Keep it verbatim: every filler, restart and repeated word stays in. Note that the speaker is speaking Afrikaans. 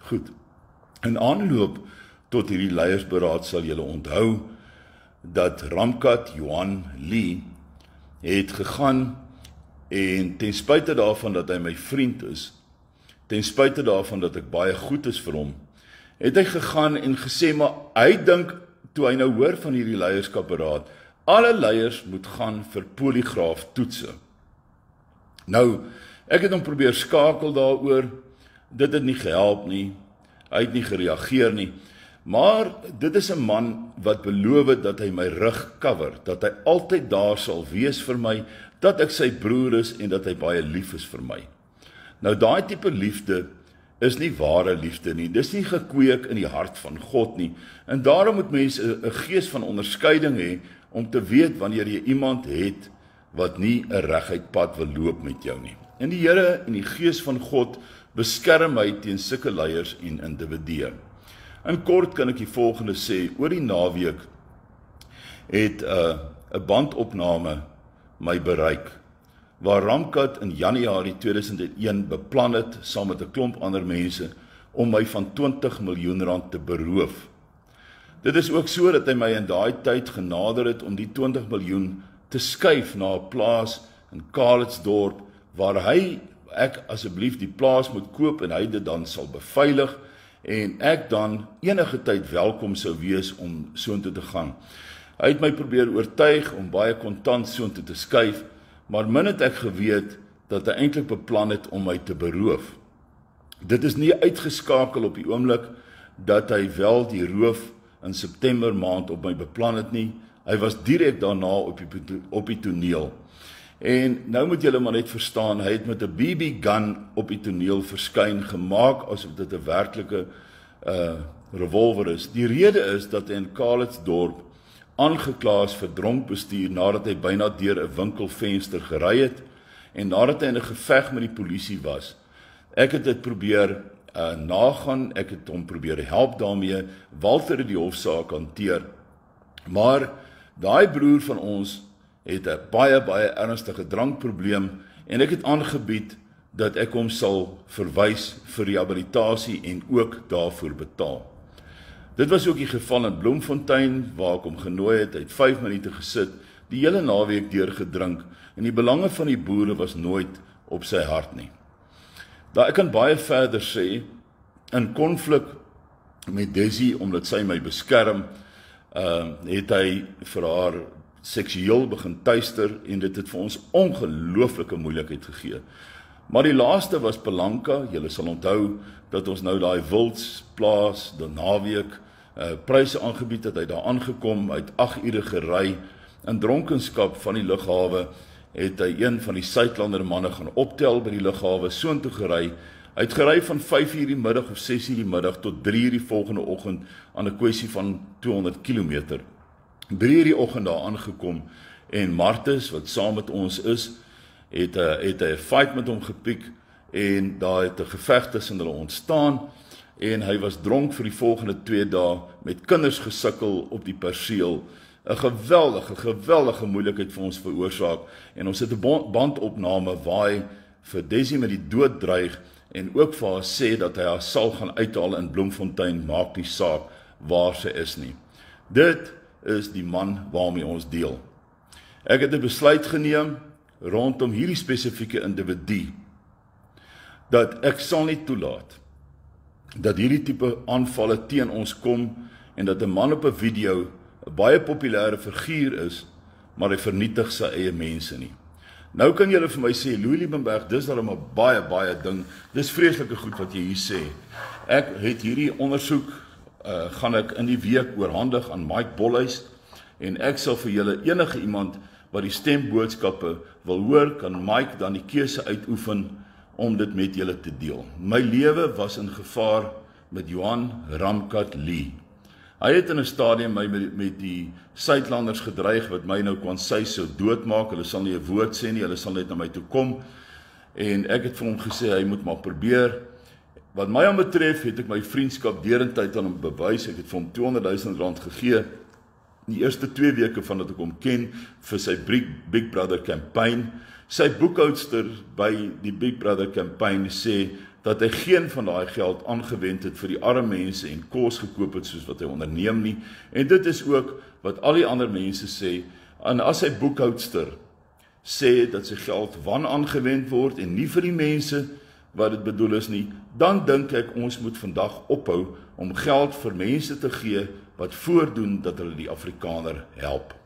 Goed, in aanloop tot hierdie leiersberaad sal julle onthou dat Ramkat, Johan Lee, het gegaan en ten spyte daarvan dat hy my vriend is, ten spyte daarvan dat ek baie goed is vir hom, het hy gegaan en gesê, maar hy dink, toe hy nou hoor van hierdie leierskapberaad, alle leiers moet gaan vir polygraaf toetse. Nou, ek het hom probeer skakel daaroor, dit het nie gehelp nie, hy het nie gereageer nie, maar dit is 'n man wat beloof het dat hy my rug cover, dat hy altyd daar sal wees vir my, dat ek sy broer is en dat hy baie lief is vir my. Nou daai tipe liefde is nie ware liefde nie, dis nie gekweek in die hart van God nie, en daarom moet mense 'n gees van onderskeiding hê, om te weet wanneer jy iemand het, wat nie 'n reguit pad wil loop met jou nie. En die Here en die Gees van God beskerm my teen sulke leiers en individue. In kort kan ek die volgende sê, oor die naweek het 'n uh, 'n bandopname my bereik, waar Ramkat in Januarie tweeduisend een beplan het, saam met 'n klomp ander mense, om my van twintig miljoen rand te beroof. Dit is ook so dat hy my in daai tyd genader het om die twintig miljoen te skuif na 'n plaas in Kalitsdorp, waar hy, ek asseblief die plaas moet koop en hy dit dan sal beveilig, en ek dan enige tyd welkom sou wees om soontoe te gaan. Hy het my probeer oortuig om baie kontant soontoe te skuif, maar min het ek geweet dat hy eintlik beplan het om my te beroof. Dit is nie uitgeskakel op die oomblik dat hy wel die roof in September maand op my beplan het nie. Hy was direk daarna op die, op die toneel. En nou moet julle maar net verstaan, hy het met 'n B B gun op die toneel verskyn, gemaak asof dit 'n werklike uh, revolver is. Die rede is dat hy in Kalitsdorp aangekla is vir dronk bestuur nadat hy byna deur 'n winkelvenster gery het en nadat hy in 'n geveg met die polisie was. Ek het dit probeer uh, nagaan, ek het hom probeer help daarmee, Walter het die hofsaak hanteer, maar daai broer van ons het 'n baie, baie ernstige drankprobleem en ek het aangebied dat ek hom sal verwys vir rehabilitasie en ook daarvoor betaal. Dit was ook die geval in Bloemfontein, waar ek hom genooi het, hy het vyf minute gesit, die hele naweek deurgedrink, en die belange van die boere was nooit op sy hart nie. Daar ek kan baie verder sê, in konflik met Desi, omdat sy my beskerm, uh, het hy vir haar seksueel begin tuister, en dit het vir ons ongelooflike moeilikheid gegee. Maar die laaste was Pelanka. Julle sal onthou dat ons nou daai wildsplaas, die naweek, uh, pryse aangebied het, hy daar aangekom, hy het agt ure gery, in dronkenskap van die lughawe, het hy een van die Suidlander manne gaan optel by die lughawe, soontoe gery. Hy het gery van vyf uur die middag of ses uur die middag tot drie uur die volgende oggend aan 'n kwessie van tweehonderd kilometer. drie uur die oggend daar aangekom en Martus, wat saam met ons is, het, uh, het hy 'n fight met hom gepiek en daar het 'n geveg tussen hulle ontstaan en hy was dronk vir die volgende twee dae, met kinders gesukkel op die perseel. 'n geweldige, geweldige moeilikheid vir ons veroorsaak, en ons het 'n bandopname waar hy vir Desi met die dood dreig, en ook vir haar sê dat hy haar sal gaan uithaal in Bloemfontein, maak nie saak waar sy is nie. Dit is die man waarmee ons deel. Ek het 'n besluit geneem rondom hierdie spesifieke individu, dat ek sal nie toelaat dat hierdie tipe aanvalle teen ons kom, en dat 'n man op 'n video 'n baie populêre figuur is, maar hy vernietig sy eie mense nie. Nou kan julle vir my sê, Liebenberg, dis daarom 'n baie, baie ding, dis vreeslike goed wat jy hier sê. Ek het hierdie ondersoek, uh, gaan ek in die week oorhandig aan Mike Bolhuis, en ek sal vir julle enige iemand wat die stemboodskappe wil hoor, kan Mike dan die keuse uitoefen om dit met julle te deel. My lewe was in gevaar met Johan Ramkat Lee. Hy het in 'n stadium my met, met die Suidlanders gedreig, wat my nou kwansy sou doodmaak, hulle sal nie 'n woord sê nie, hulle sal net na my toe kom, en ek het vir hom gesê, hy moet maar probeer. Wat my aan betref, het ek my vriendskap derentyd aan hom bewys, ek het vir hom tweehonderd duisend rand gegee, die eerste twee weke van dat ek hom ken, vir sy Big Brother campaign. Sy boekhoudster by die Big Brother campaign sê, dat hy geen van daai geld aangewend het vir die arme mense en kos gekoop het soos wat hy onderneem nie. En dit is ook wat al die ander mense sê. En as hy boekhoudster sê dat sy geld wan aangewend word en nie vir die mense wat dit bedoel is nie, dan dink ek ons moet vandag ophou om geld vir mense te gee wat voordoen dat hulle die Afrikaner help.